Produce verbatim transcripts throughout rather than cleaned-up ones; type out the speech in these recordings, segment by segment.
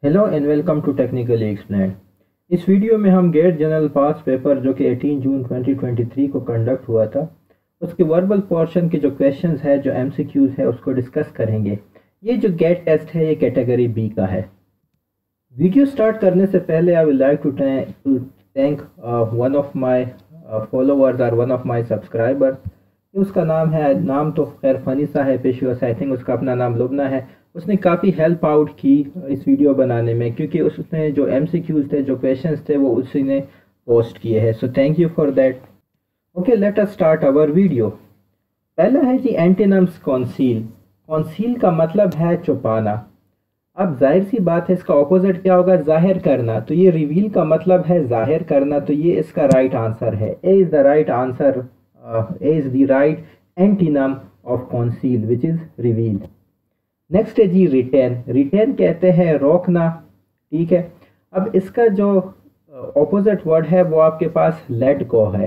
Hello and welcome to technically explained. इस वीडियो में हम गेट जनरल पास पेपर जो कि अठारह जून दो हज़ार तेईस को कंडक्ट हुआ था उसके वर्बल पोर्शन के जो क्वेश्चंस है, जो एमसीक्यूज है, उसको डिस्कस करेंगे। ये जो गेट टेस्ट है ये कैटेगरी बी का है। वीडियो स्टार्ट करने से पहले I would like to thank one of my followers और वन ऑफ माय सब्सक्राइबर। उसका नाम है, नाम तो खैर फनी सा है, पेशवा आई थिंक उसका अपना नाम लुबना है। उसने काफ़ी हेल्प आउट की इस वीडियो बनाने में, क्योंकि उसने जो एमसीक्यूज थे, जो क्वेश्चंस थे, वो उसी ने पोस्ट किए हैं। So thank you for that. Okay, let us start our video. पहला है जी एंटीनम्स कॉन्सील। कॉन्सील का मतलब है छुपाना। अब जाहिर सी बात है, इसका ऑपोजिट क्या होगा? जाहिर करना। तो ये रिवील का मतलब है जाहिर करना, तो ये इसका राइट आंसर है। A is the right answer, A is the right antonym of conceal which is reveal. Next है जी रिटेन। रिटेन कहते हैं रोकना, ठीक है। अब इसका जो ऑपोजिट वर्ड है वो आपके पास लेट गो है।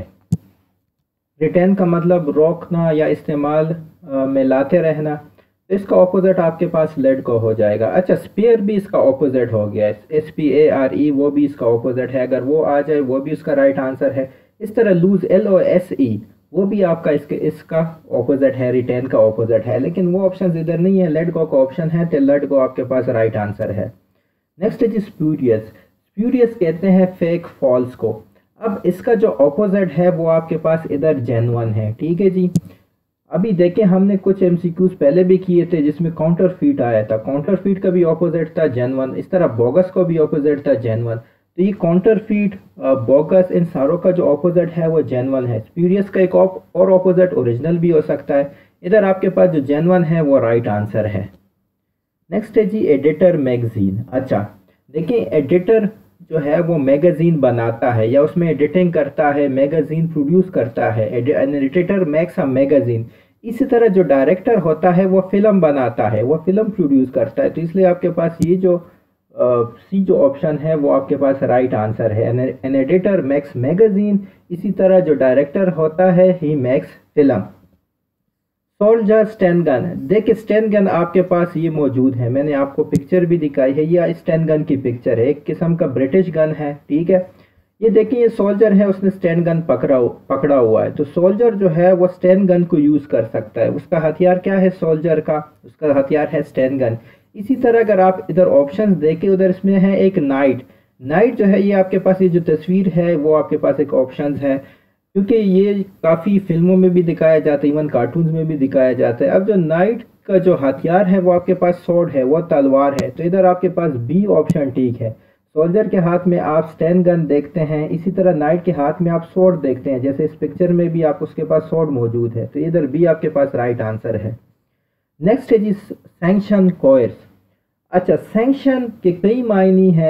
रिटेन का मतलब रोकना या इस्तेमाल में लाते रहना, तो इसका ऑपोजिट आपके पास लेट गो हो जाएगा। अच्छा, स्पेयर भी इसका ऑपोजिट हो गया, S P A R E, वो भी इसका ऑपोजिट है। अगर वो आ जाए वो भी उसका राइट आंसर है। इस तरह loose, L O S E, वो भी आपका इसके इसका ऑपोजिट है, रिटेन का ऑपोजिट है, लेकिन वो ऑप्शन इधर नहीं है, लेट गो का ऑप्शन है, तो लेट गो आपके पास राइट आंसर है। नेक्स्ट है जी स्प्यूरियस। स्प्यूरियस कहते हैं फेक, फॉल्स को। अब इसका जो ऑपोजिट है वो आपके पास इधर जेन्युइन है, ठीक है जी। अभी देखें, हमने कुछ एमसीक्यूज पहले भी किए थे जिसमें काउंटर फीट आया था। काउंटर फीट का भी ऑपोजिट था जेन्युइन, इस तरह बोगस का भी ऑपोजिट था जेन्युइन। तो ये काउंटर फीट, बोगस, इन सारों का जो ऑपोजिट है वो जेन्युइन है। स्प्यूरियस का एक और ऑपोजिट ओरिजिनल भी हो सकता है। इधर आपके पास जो जेन्युइन है वो राइट आंसर है। नेक्स्ट है जी एडिटर मैगजीन। अच्छा देखिए, एडिटर जो है वो मैगजीन बनाता है या उसमें एडिटिंग करता है, मैगजीन प्रोड्यूस करता है। Editor makes a magazine. इसी तरह जो डायरेक्टर होता है वो फिल्म बनाता है, वो फिल्म प्रोड्यूस करता है। तो इसलिए आपके पास ये जो सी uh, जो ऑप्शन है वो आपके पास राइट आंसर है। An editor makes magazine. इसी तरह जो डायरेक्टर होता है he makes film. Soldier sten gun. देखिए स्टैन गन आपके पास ये मौजूद है, मैंने आपको पिक्चर भी दिखाई है। ये स्टैन गन की पिक्चर है, एक किस्म का ब्रिटिश गन है, ठीक है। ये देखिए, ये सोल्जर है, उसने स्टैन गन पकड़ा पकड़ा हुआ है। तो सोल्जर जो है वो स्टैन गन को यूज़ कर सकता है। उसका हथियार क्या है सोल्जर का? उसका हथियार है स्टैन गन। इसी तरह अगर आप इधर ऑप्शन देखें, उधर इसमें है एक नाइट। नाइट जो है ये आपके पास, ये जो तस्वीर है वो आपके पास एक ऑप्शन है, क्योंकि ये काफ़ी फिल्मों में भी दिखाया जाता है, इवन कार्टून्स में भी दिखाया जाता है। अब जो नाइट का जो हथियार है वो आपके पास स्वॉर्ड है, वो तलवार है। तो इधर आपके पास बी ऑप्शन ठीक है। सोल्जर के हाथ में आप स्टैन गन देखते हैं, इसी तरह नाइट के हाथ में आप स्वॉर्ड देखते हैं, जैसे इस पिक्चर में भी आप उसके पास स्वॉर्ड मौजूद है। तो इधर बी आपके पास राइट आंसर है। नेक्स्ट है जी सैंक्शन कोर्स। अच्छा, सैंक्शन के कई मायने हैं।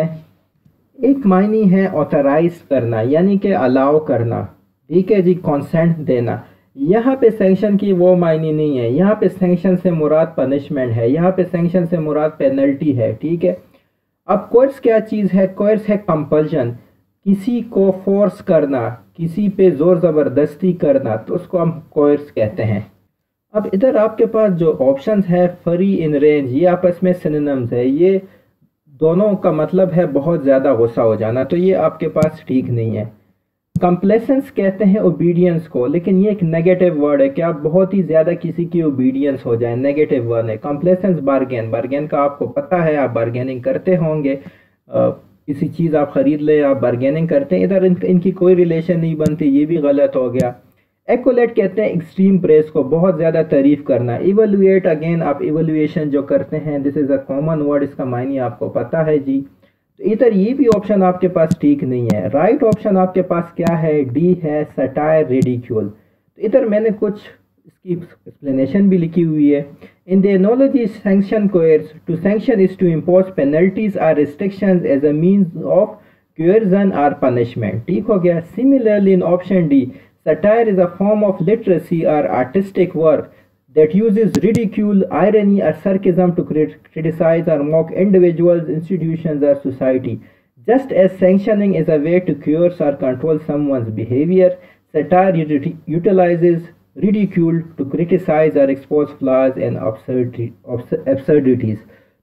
एक मायने है ऑथराइज करना, यानी कि अलाउ करना, ठीक है जी, कॉन्सेंट देना। यहाँ पे सैंक्शन की वो मायने नहीं है। यहाँ पे सैंक्शन से मुराद पनिशमेंट है, यहाँ पे सैंक्शन से मुराद पेनल्टी है, ठीक है। अब कोर्स क्या चीज़ है? कोर्स है कंपल्शन, किसी को फोर्स करना, किसी पे जोर ज़बरदस्ती करना, तो उसको हम कोर्स कहते हैं। अब इधर आपके पास जो ऑप्शंस है, फरी, इन रेंज, ये आपस में सिनोनिम्स है। ये दोनों का मतलब है बहुत ज़्यादा गुस्सा हो जाना, तो ये आपके पास ठीक नहीं है। कंप्लेसेंस कहते हैं ओबीडियंस को, लेकिन ये एक नेगेटिव वर्ड है कि आप बहुत ही ज़्यादा किसी की ओबीडियंस हो जाए, नेगेटिव वर्ड है। कंप्लेसेंस बार्गेन, बार्गेन का आपको पता है, आप बार्गेनिंग करते होंगे। आ, किसी चीज़ आप ख़रीद ले, आप बार्गेनिंग करते हैं, इधर इन, इनकी कोई रिलेशन नहीं बनती, ये भी गलत हो गया। एक्कोलेट कहते हैं एक्सट्रीम प्रेस को, बहुत ज़्यादा तारीफ करना। इवेलुएट, अगेन आप इवेलुएशन जो करते हैं, this is a common word, इसका मायने आपको पता है जी। तो इधर ये भी ऑप्शन आपके पास ठीक नहीं है। राइट ऑप्शन आपके पास क्या है? डी है, सटायर, रिडिक्यूल। तो इधर मैंने कुछ इसकी एक्सप्लेनेशन भी लिखी हुई है। In the analogy sanction coerce, to sanction is to impose penalties or restrictions as a means of coercion or punishment, ठीक हो गया। Similarly in option D, satire is a form of literacy or artistic work that uses ridicule, irony, or sarcasm to crit criticize or mock individuals, institutions, or society. Just as sanctioning is a way to coerce or control someone's behavior, satire ut utilizes ridicule to criticize or expose flaws and absurdity, absurdities.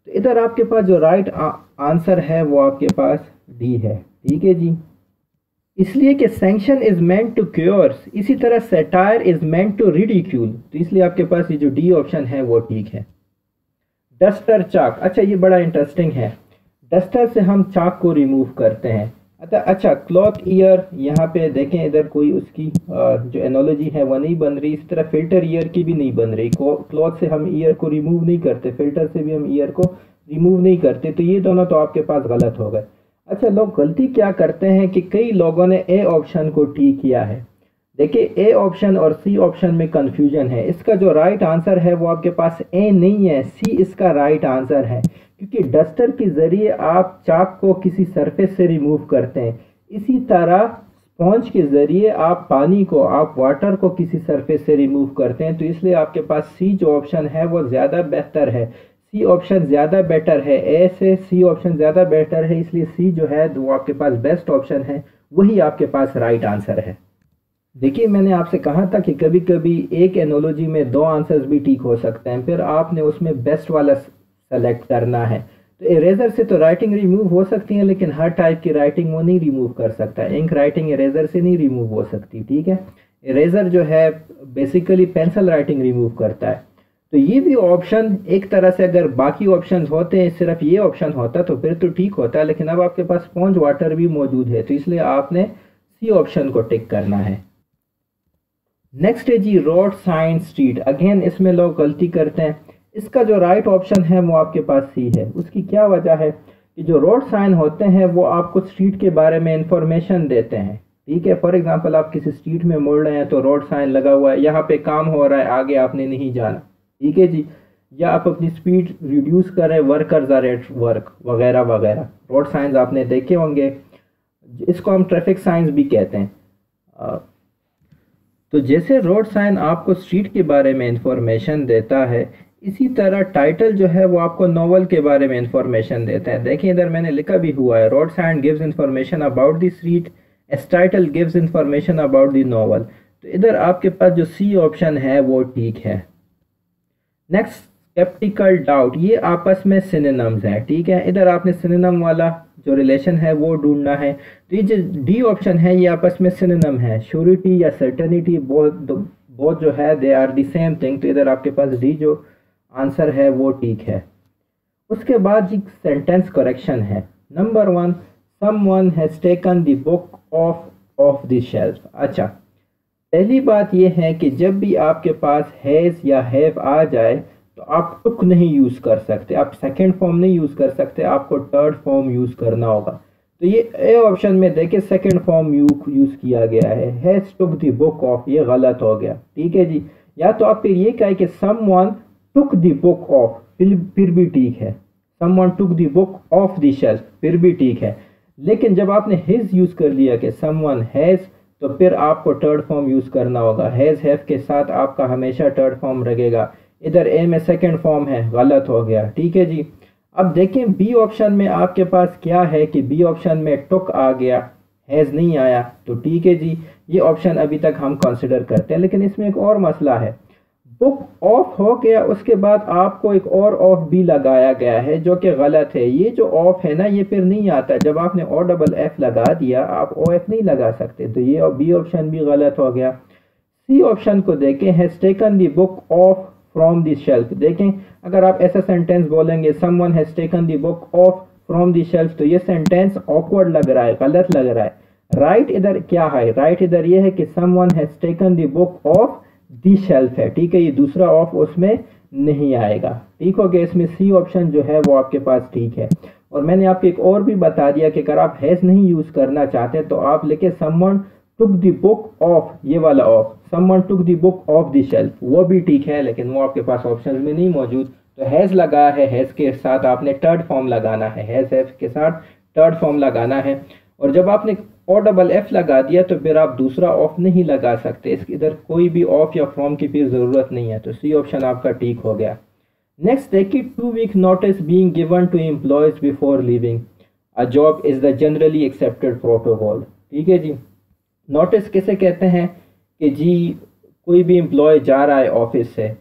तो इधर आपके पास जो right answer है वो आपके पास D है। ठीक है जी, इसलिए कि sanction is meant to coerce, इसी तरह satire is meant to ridicule, तो इसलिए आपके पास ये जो डी ऑप्शन है वो ठीक है। डस्टर चाक, अच्छा ये बड़ा इंटरेस्टिंग है। डस्टर से हम चाक को रिमूव करते हैं। अच्छा अच्छा क्लॉथ ईयर, यहाँ पे देखें इधर कोई उसकी जो एनोलॉजी है वो नहीं बन रही, इस तरह फिल्टर ईयर की भी नहीं बन रही। क्लॉथ से हम ईयर को रिमूव नहीं करते, फिल्टर से भी हम ईयर को रिमूव नहीं करते, तो ये दोनों तो आपके पास गलत हो गए। अच्छा, लोग गलती क्या करते हैं कि कई लोगों ने ए ऑप्शन को ठीक किया है। देखिए ए ऑप्शन और सी ऑप्शन में कंफ्यूजन है। इसका जो राइट आंसर है वो आपके पास ए नहीं है, सी इसका राइट आंसर है, क्योंकि डस्टर के ज़रिए आप चाक को किसी सरफेस से रिमूव करते हैं। इसी तरह स्पॉन्ज के ज़रिए आप पानी को, आप वाटर को किसी सरफेस से रिमूव करते हैं, तो इसलिए आपके पास सी जो ऑप्शन है वो ज़्यादा बेहतर है। सी ऑप्शन ज़्यादा बेटर है, ए से सी ऑप्शन ज़्यादा बेटर है, इसलिए सी जो है वो आपके पास बेस्ट ऑप्शन है, वही आपके पास राइट आंसर है। देखिए मैंने आपसे कहा था कि कभी कभी एक एनोलॉजी में दो आंसर्स भी ठीक हो सकते हैं, फिर आपने उसमें बेस्ट वाला सेलेक्ट करना है। तो इरेजर से तो राइटिंग रिमूव हो सकती है, लेकिन हर टाइप की राइटिंग वो नहीं रिमूव कर सकता। इंक राइटिंग इरेजर से नहीं रिमूव हो सकती। ठीक है, इरेजर जो है बेसिकली पेंसिल राइटिंग रिमूव करता है। तो ये भी ऑप्शन एक तरह से, अगर बाकी ऑप्शंस होते हैं सिर्फ ये ऑप्शन होता तो फिर तो ठीक होता, लेकिन अब आपके पास स्पॉन्ज वाटर भी मौजूद है, तो इसलिए आपने सी ऑप्शन को टिक करना है। नेक्स्ट है जी रोड साइन स्ट्रीट। अगेन इसमें लोग गलती करते हैं। इसका जो राइट ऑप्शन है वो आपके पास सी है। उसकी क्या वजह है कि जो रोड साइन होते हैं वो आपको स्ट्रीट के बारे में इंफॉर्मेशन देते हैं। ठीक है, फॉर एग्जांपल आप किसी स्ट्रीट में मुड़ रहे हैं तो रोड साइन लगा हुआ है, यहाँ पे काम हो रहा है, आगे आपने नहीं जाना। ठीक है जी, या आप अपनी स्पीड रिड्यूस करें, वर्कर्स आर एट वर्क वगैरह वगैरह, रोड साइंस आपने देखे होंगे। इसको हम ट्रैफिक साइंस भी कहते हैं। आ, तो जैसे रोड साइन आपको स्ट्रीट के बारे में इंफॉर्मेशन देता है, इसी तरह टाइटल जो है वो आपको नॉवल के बारे में इंफॉर्मेशन देता है। देखिए इधर मैंने लिखा भी हुआ है, road sign gives information about the street as title gives information about the novel. तो इधर आपके पास जो सी ऑप्शन है वो ठीक है। नेक्स्ट स्केप्टिकल डाउट, ये आपस में सिनोनिम्स है। ठीक है, इधर आपने सिनोनिम वाला जो रिलेशन है वो ढूंढना है। तो ये जो डी ऑप्शन है ये आपस में सिनोनिम है। श्योरिटी या सर्टेनिटी बहुत बहुत जो है they are the same thing, तो इधर आपके पास डी जो आंसर है वो ठीक है। उसके बाद जी सेंटेंस करेक्शन है। Number one, someone has taken the book off of the shelf. अच्छा, पहली बात यह है कि जब भी आपके पास हैज़ या हैव आ जाए तो आप टुक नहीं यूज़ कर सकते, आप सेकंड फॉर्म नहीं यूज़ कर सकते, आपको थर्ड फॉर्म यूज़ करना होगा। तो ये ए ऑप्शन में देखिए सेकंड फॉर्म यूज़ किया गया है, has took the book off, ये गलत हो गया। ठीक है जी, या तो आप फिर ये कहें कि someone took the book off, फिर फिर भी ठीक है। Someone took the book off the shelf, फिर भी ठीक है। लेकिन जब आपने हिज यूज़ कर लिया कि समवन हैज़, तो फिर आपको थर्ड फॉर्म यूज़ करना होगा। हैज़ हैव के साथ आपका हमेशा थर्ड फॉर्म लगेगा। इधर ए में सेकंड फॉर्म है, गलत हो गया। ठीक है जी, अब देखें बी ऑप्शन में आपके पास क्या है कि बी ऑप्शन में टुक आ गया, हैज़ नहीं आया। तो ठीक है जी, ये ऑप्शन अभी तक हम कंसिडर करते हैं। लेकिन इसमें एक और मसला है, बुक ऑफ हो गया, उसके बाद आपको एक और ऑफ भी लगाया गया है जो कि गलत है। ये जो ऑफ है ना ये फिर नहीं आता, जब आपने ओ डबल एफ लगा दिया आप ओ एफ नहीं लगा सकते, तो ये बी ऑप्शन भी गलत हो गया। सी ऑप्शन को देखें, has taken the book off from the shelf. देखें अगर आप ऐसा सेंटेंस बोलेंगे someone has taken the book off from the shelf, तो ये सेंटेंस ऑकवर्ड लग रहा है, गलत लग रहा है। राइट right इधर क्या है, राइट right इधर ये है कि someone has taken the book off the shelf है। ठीक है, ये दूसरा ऑफ उसमें नहीं आएगा। ठीक हो गया, इसमें सी ऑप्शन जो है वो आपके पास ठीक है। और मैंने आपको एक और भी बता दिया कि अगर आप हैज नहीं यूज करना चाहते तो आप लिखे someone took the book off, ये वाला off, someone took the book off the shelf, वो भी ठीक है, लेकिन वो आपके पास ऑप्शन में नहीं मौजूद। तो हैज लगा है, हैज के साथ आपने थर्ड फॉर्म लगाना है, हैज हैव के साथ थर्ड फॉर्म लगाना है। और जब आपने ओ डबल एफ लगा दिया तो फिर आप दूसरा ऑफ नहीं लगा सकते, इसके इधर कोई भी ऑफ या फ्रॉम की फिर ज़रूरत नहीं है। तो सी ऑप्शन आपका ठीक हो गया। नेक्स्ट देखिए, two week notice being given to employees before leaving a job is the generally accepted protocol. ठीक है जी, नोटिस किसे कहते हैं कि जी कोई भी एम्प्लॉय जा रहा है ऑफिस से,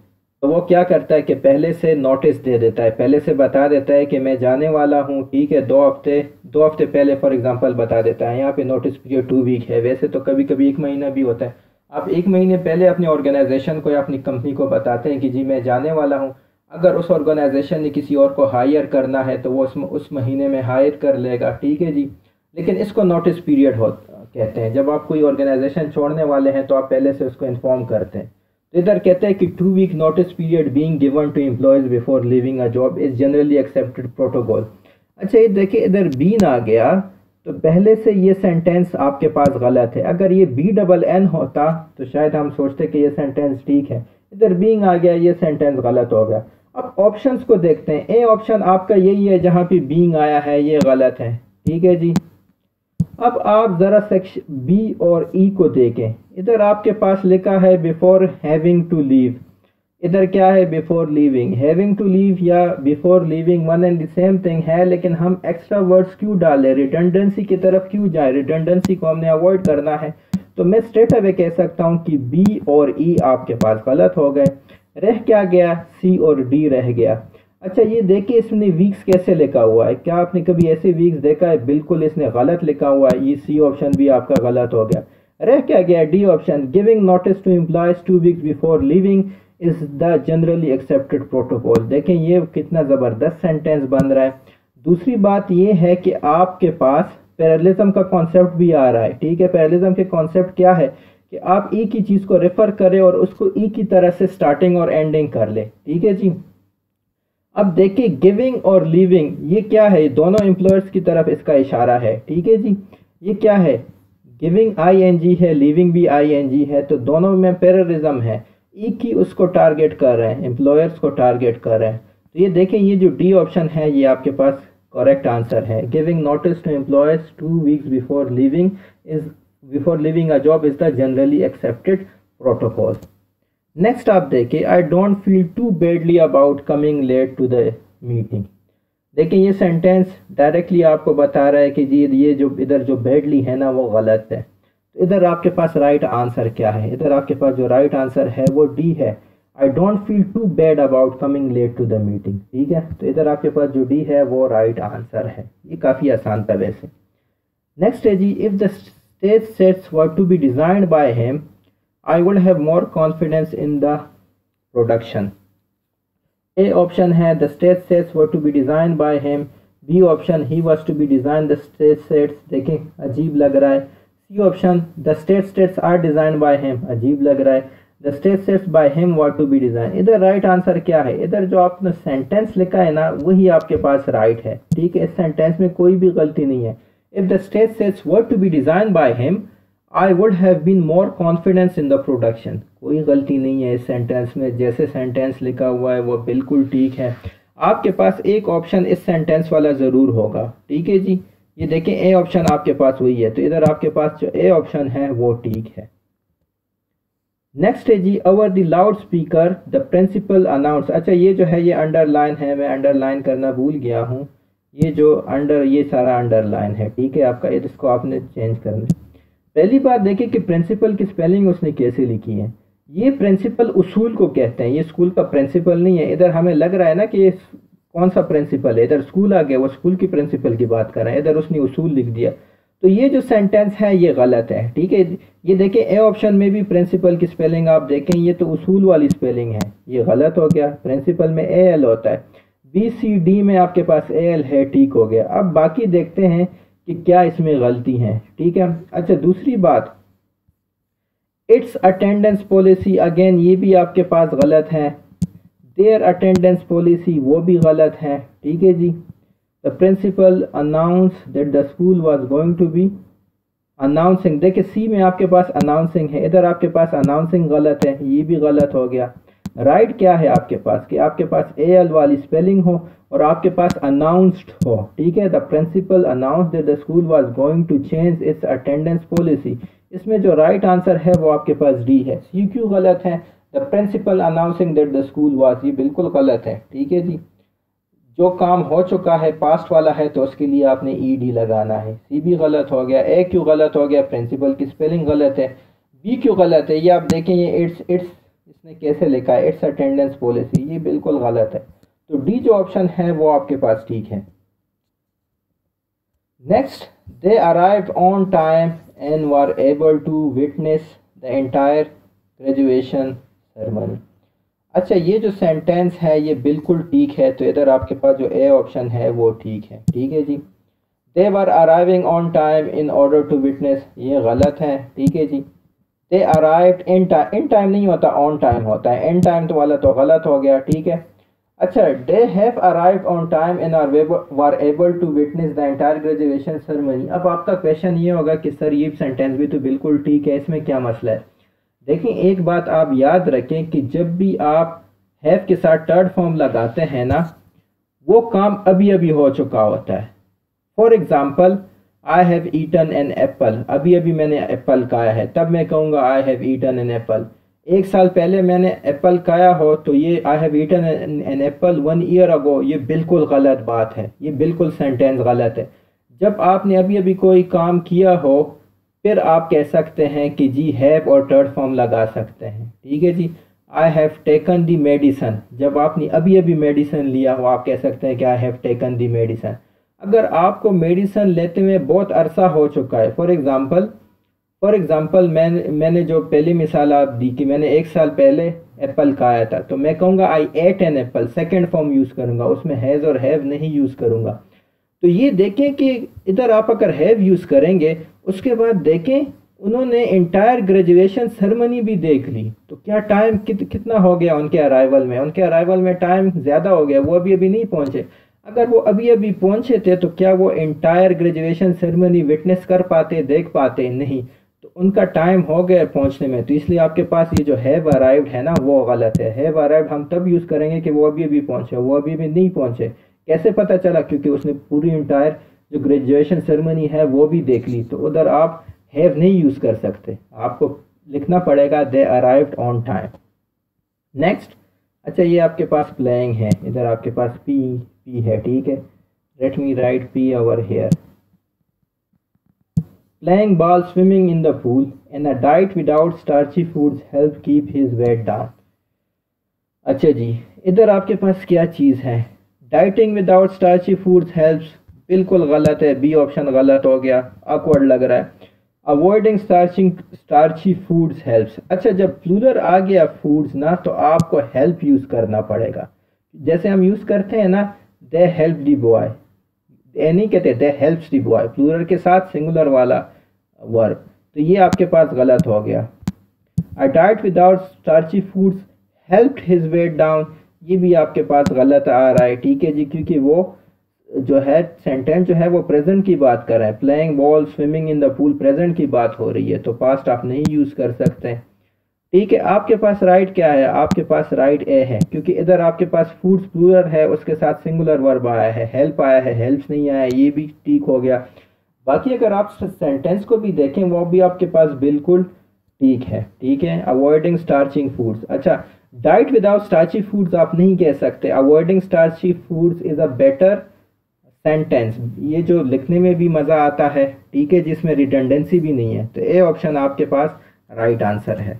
तो वो क्या करता है कि पहले से नोटिस दे देता है, पहले से बता देता है कि मैं जाने वाला हूँ, ठीक है, दो हफ्ते दो हफ्ते पहले फॉर एग्जांपल बता देता है। यहाँ पे नोटिस पीरियड टू वीक है, वैसे तो कभी कभी एक महीना भी होता है। आप एक महीने पहले अपनी ऑर्गेनाइजेशन को या अपनी कंपनी को बताते हैं कि जी मैं जाने वाला हूँ। अगर उस ऑर्गेनाइजेशन ने किसी और को हायर करना है तो वो उस उस महीने में हायर कर लेगा, ठीक है जी। लेकिन इसको नोटिस पीरियड हो कहते हैं। जब आप कोई ऑर्गेनाइजेशन छोड़ने वाले हैं तो आप पहले से उसको इन्फॉर्म करते हैं। तो इधर कहते हैं कि two week notice period being given to employees before leaving a job is generally accepted protocol. अच्छा ये देखिए, इधर बीन आ गया तो पहले से ये सेंटेंस आपके पास गलत है। अगर ये बी डबल एन होता तो शायद हम सोचते कि ये सेंटेंस ठीक है। इधर बीइंग आ गया, ये सेंटेंस गलत हो गया। अब ऑप्शंस को देखते हैं। ए ऑप्शन आपका यही है जहाँ पे बीइंग आया है, ये गलत है, ठीक है जी। अब आप ज़रा सेक्शन बी और ई को देखें। इधर आपके पास लिखा है बिफोर हैविंग टू लीव। इधर क्या है? Before leaving. Having to leave या before leaving one and the same thing है, लेकिन हम एक्स्ट्रा वर्ड्स क्यों डालें? रिडंडेंसी की तरफ क्यों जाए? रिडंडेंसी को हमने अवॉइड करना है। तो मैं स्ट्रेट अवे कह सकता हूँ कि बी और ई आपके पास गलत हो गए। रह क्या गया? सी और डी रह गया। अच्छा ये देखिए, इसमें वीक्स कैसे लिखा हुआ है। क्या आपने कभी ऐसे वीक्स देखा है? बिल्कुल इसने गलत लिखा हुआ है। ये सी ऑप्शन भी आपका गलत हो गया। रह क्या गया? D option. Giving notice to employees two weeks before leaving is the generally accepted protocol. देखें ये कितना ज़बरदस्त सेंटेंस बन रहा है। दूसरी बात ये है कि आपके पास पैरेललिज्म का कॉन्सेप्ट भी आ रहा है, ठीक है। पैरेललिज्म के कॉन्सेप्ट क्या है कि आप ई की चीज़ को रेफर करें और उसको ई की तरह से स्टार्टिंग और एंडिंग कर ले, ठीक है जी। अब देखिए गिविंग और लीविंग ये क्या है? दोनों एम्प्लॉयर्स की तरफ इसका इशारा है, ठीक है जी। ये क्या है? गिविंग आई एन जी है, लीविंग भी आई एन जी है, तो दोनों में पैरेललिज्म है। ई की उसको टारगेट कर रहे हैं, एम्प्लॉयर्स को टारगेट कर रहे हैं। तो ये देखें, ये जो डी ऑप्शन है ये आपके पास करेक्ट आंसर है। Giving notice to employers two weeks before leaving is before leaving a job is the generally accepted protocol. Next आप देखिए, I don't feel too badly about coming late to the meeting. देखिए ये sentence directly आपको बता रहा है कि जी ये जो इधर जो बैडली है ना वो गलत है। तो इधर आपके पास राइट आंसर क्या है? इधर आपके पास जो राइट आंसर है वो डी है। I don't feel too bad about coming late to the meeting, ठीक है। तो इधर आपके पास जो डी है वो राइट आंसर है। ये काफ़ी आसान था वैसे। नेक्स्ट है जी, if the stage sets were to be designed by him I would have more confidence in the production. A option है the stage sets were to be designed by him. B option he was to be design the stage sets. देखें अजीब लग रहा है। C option the stage sets are design by him. अजीब लग रहा है। The stage sets by him were to be design. इधर राइट आंसर क्या है? इधर जो आपने सेंटेंस लिखा है ना वही आपके पास राइट है, ठीक है। इस सेंटेंस में कोई भी गलती नहीं है। If the stage sets were to be design by him I would have been more confidence in the production. कोई गलती नहीं है इस सेंटेंस में। जैसे सेंटेंस लिखा हुआ है वो बिल्कुल ठीक है। आपके पास एक ऑप्शन इस सेंटेंस वाला ज़रूर होगा, ठीक है जी। ये देखें ए ऑप्शन आपके पास वही है, तो इधर आपके पास जो ए ऑप्शन है वो ठीक है। नेक्स्ट है जी, over the loud speaker the principal announce. अच्छा ये जो है ये अंडरलाइन है, मैं अंडरलाइन करना भूल गया हूँ। ये जो अंडर ये सारा अंडरलाइन है, ठीक है आपका। इसको आपने चेंज करना। पहली बात देखिए कि प्रिंसिपल की स्पेलिंग उसने कैसे लिखी है। ये प्रिंसिपल उसूल को कहते हैं, ये स्कूल का प्रिंसिपल नहीं है। इधर हमें लग रहा है ना कि ये कौन सा प्रिंसिपल है, इधर स्कूल आ गया, वो स्कूल की प्रिंसिपल की बात कर रहे हैं। इधर उसने उसूल लिख दिया, तो ये जो सेंटेंस है ये गलत है, ठीक है। ये देखें ए ऑप्शन में भी प्रिंसिपल की स्पेलिंग आप देखें, ये तो उसूल वाली स्पेलिंग है, ये गलत हो गया। प्रिंसिपल में ए एल होता है। बी सी डी में आपके पास ए एल है, ठीक हो गया। अब बाकी देखते हैं कि क्या इसमें गलती है, ठीक है। अच्छा दूसरी बात, इट्स अटेंडेंस पॉलिसी, अगेन ये भी आपके पास गलत है। देयर अटेंडेंस पॉलिसी वो भी गलत है, ठीक है जी। The principal announce that the school was going to be announcing. देखिए सी में आपके पास अनाउंसिंग है, इधर आपके पास अनाउंसिंग गलत है, ये भी गलत हो गया। राइट right क्या है आपके पास कि आपके पास ए एल वाली स्पेलिंग हो और आपके पास अनाउंस्ड हो, ठीक है। The principal announce that the school was going to change its attendance policy. इसमें जो राइट right आंसर है वो आपके पास डी है। सी क्यों गलत है? The principal announcing that the school was, ये बिल्कुल गलत है, ठीक है जी। जो काम हो चुका है पास्ट वाला है तो उसके लिए आपने ई डी लगाना है। सी भी गलत हो गया। ए क्यों गलत हो गया? प्रिंसिपल की स्पेलिंग गलत है। बी क्यों गलत है? ये आप देखें, ये इट्स इट्स इसने कैसे लिखा है, इट्स अटेंडेंस पॉलिसी, ये बिल्कुल गलत है। तो डी जो ऑप्शन है वो आपके पास ठीक है। Next, they arrived on time and were able to witness the entire graduation ceremony. अच्छा, ये जो सेंटेंस है ये बिल्कुल ठीक है, तो इधर आपके पास जो ए ऑप्शन है वो ठीक है। ठीक है जी। They were arriving on time in order to witness, ये गलत है। ठीक है जी। They arrived in time, in time नहीं होता, ऑन टाइम होता है, इन टाइम तो वाला तो गलत हो गया। ठीक है। अच्छा, they have arrived on time and are were able to witness the entire graduation ceremony. अब आपका क्वेश्चन ये होगा कि सर ये सेंटेंस भी तो बिल्कुल ठीक है, इसमें क्या मसला है। देखिए, एक बात आप याद रखें कि जब भी आप हैव के साथ थर्ड फॉर्म लगाते हैं ना, वो काम अभी अभी हो चुका होता है। For example, I have eaten an apple, अभी अभी मैंने एप्पल खाया है, तब मैं कहूँगा I have eaten an apple. एक साल पहले मैंने एप्पल खाया हो तो ये I have eaten an apple one year ago, ये बिल्कुल गलत बात है, ये बिल्कुल सेंटेंस गलत है। जब आपने अभी अभी कोई काम किया हो फिर आप कह सकते हैं कि जी हैव और थर्ड फॉर्म लगा सकते हैं। ठीक है जी। I have taken the medicine, जब आपने अभी अभी मेडिसन लिया हो आप कह सकते हैं कि I have taken the medicine. अगर आपको मेडिसन लेते हुए बहुत अरसा हो चुका है, फॉर एग्ज़ाम्पल फॉर एग्ज़ाम्पल मैंने मैंने जो पहली मिसाल आप दी कि मैंने एक साल पहले एप्पल खाया था, तो मैं कहूँगा I ate an apple, second form use करूँगा, उसमें हैज़ और हैव नहीं यूज़ करूँगा। तो ये देखें कि इधर आप अगर हैव यूज़ करेंगे, उसके बाद देखें उन्होंने इंटायर ग्रेजुएशन सेरेमनी भी देख ली, तो क्या टाइम कित, कितना हो गया उनके अराइवल में, उनके अराइवल में टाइम ज़्यादा हो गया, वो अभी अभी नहीं पहुँचे। अगर वो अभी अभी पहुँचे थे तो क्या वो इंटायर ग्रेजुएशन सेरेमनी विटनेस कर पाते, देख पाते? नहीं, तो उनका टाइम हो गया पहुँचने में। तो इसलिए आपके पास ये जो हैव अराइव्ड है ना वो गलत है। हैव अराइव्ड हम तब यूज़ करेंगे कि वो अभी अभी पहुँचे, वो अभी अभी नहीं पहुँचे। कैसे पता चला? क्योंकि उसने पूरी इंटायर जो ग्रेजुएशन सेरेमनी है वो भी देख ली, तो उधर आप हैव नहीं यूज़ कर सकते, आपको लिखना पड़ेगा they arrived on time. Next, अच्छा ये आपके पास प्लेइंग है, इधर आपके पास पी पी है। ठीक है, let me write P over here. Playing ball, swimming in the pool and a diet without starchy foods help keep his weight down. अच्छा जी, इधर आपके पास क्या चीज़ है? Dieting without starchy foods helps, बिल्कुल गलत है, बी ऑप्शन गलत हो गया, ऑकवर्ड लग रहा है। Avoiding starching starchy foods helps, अच्छा जब प्लूरल आ गया फूड्स ना तो आपको हेल्प यूज़ करना पड़ेगा। जैसे हम यूज़ करते हैं ना, दे हेल्प दी बॉय, ये नहीं कहते they helps the boy, plural के साथ सिंगुलर वाला वर्ब, तो ये आपके पास गलत हो गया। A diet without starchy foods helped his weight down, ये भी आपके पास गलत आ रहा है। ठीक है जी, क्योंकि वो जो है सेंटेंस जो है वो प्रेजेंट की बात कर रहा है, playing ball, swimming in the pool present की बात हो रही है, तो पास्ट आप नहीं यूज़ कर सकते। ठीक है, आपके पास राइट क्या है? आपके पास राइट ए है, क्योंकि इधर आपके पास फूड्स प्लूरल है, उसके साथ सिंगुलर वर्ब आया है, हेल्प आया है, हेल्प्स नहीं आया, ये भी ठीक हो गया। बाकी अगर आप सेंटेंस को भी देखें वो भी आपके पास बिल्कुल ठीक है। ठीक है, अवॉइडिंग स्टार्चिंग फूड्स, अच्छा डाइट विदाउट स्टार्ची फूड्स आप नहीं कह सकते, avoiding starchy foods is a better sentence, ये जो लिखने में भी मज़ा आता है। ठीक है, जिसमें रिडंडेंसी भी नहीं है, तो ए ऑप्शन आपके पास राइट आंसर है।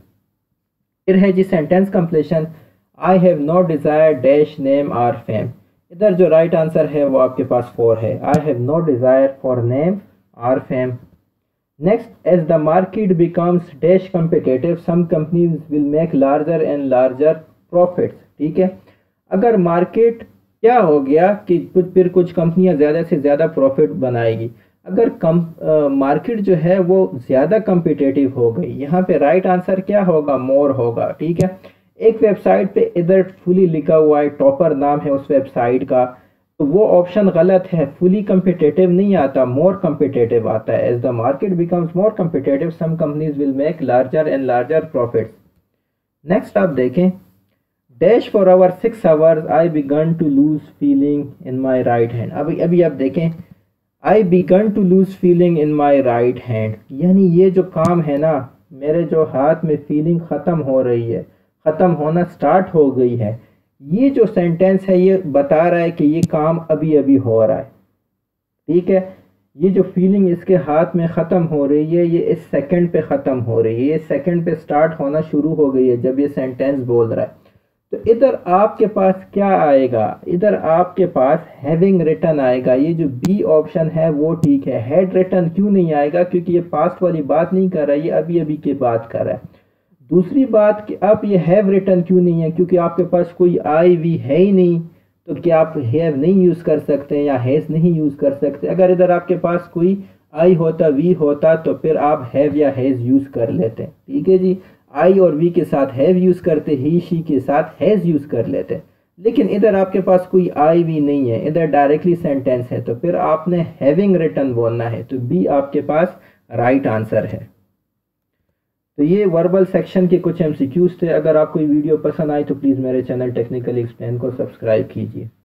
फिर है जी sentence completion, I have no desire dash name or fame, इधर जो राइट आंसर है वो आपके पास फोर है, I have no desire for name or fame. Next, as the market becomes dash competitive some companies will make larger and larger profits. ठीक है, अगर मार्केट क्या हो गया कि कुछ फिर कुछ कंपनियां ज़्यादा से ज़्यादा प्रॉफिट बनाएगी, अगर कम मार्केट जो है वो ज़्यादा कम्पिटेटिव हो गई, यहाँ पे राइट आंसर क्या होगा? मोर होगा। ठीक है, एक वेबसाइट पे इधर फुली लिखा हुआ है, टॉपर नाम है उस वेबसाइट का, तो वो ऑप्शन गलत है, फुली कम्पिटेटिव नहीं आता, मोर कम्पिटेटिव आता है। As the market becomes more competitive some companies will make larger and larger profits. Next आप देखें, dash for hour six hours I began to lose feeling in my right hand, अभी अभी आप देखें I began to lose feeling in my right hand, यानी ये जो काम है ना, मेरे जो हाथ में फीलिंग ख़त्म हो रही है, ख़त्म होना स्टार्ट हो गई है, ये जो सेंटेंस है ये बता रहा है कि ये काम अभी अभी हो रहा है। ठीक है, ये जो फीलिंग इसके हाथ में ख़त्म हो रही है, ये इस सेकंड पे ख़त्म हो रही है, ये सेकंड पे स्टार्ट होना शुरू हो गई है जब ये सेंटेंस बोल रहा है। तो इधर आपके पास क्या आएगा, इधर आपके पास हैविंग रिटन आएगा। ये जो बी ऑप्शन है वो ठीक है। हैड रिटन क्यों नहीं आएगा, क्योंकि ये पास्ट वाली बात नहीं कर रहा है, ये अभी अभी की बात कर रहा है। दूसरी बात कि अब ये हैव रिटन क्यों नहीं है, क्योंकि आपके पास कोई आई वी है ही नहीं, तो क्या आप हैव नहीं यूज़ कर सकते हैं या हैज़ नहीं यूज़ कर सकते। अगर इधर आपके पास कोई आई होता, वी होता, तो फिर आप हैव या हैज़ यूज़ कर लेते। ठीक है जी, आई और वी के साथ हैव यूज़ करते, ही शी के साथ हैज़ यूज़ कर लेते। लेकिन इधर आपके पास कोई आई वी नहीं है, इधर डायरेक्टली सेंटेंस है, तो फिर आपने हैविंग रिटन बोलना है। तो बी आपके पास राइट आंसर है। तो ये वर्बल सेक्शन के कुछ एमसीक्यूज थे। अगर आपको ये वीडियो पसंद आई तो प्लीज़ मेरे चैनल टेक्निकली एक्सप्लेन को सब्सक्राइब कीजिए।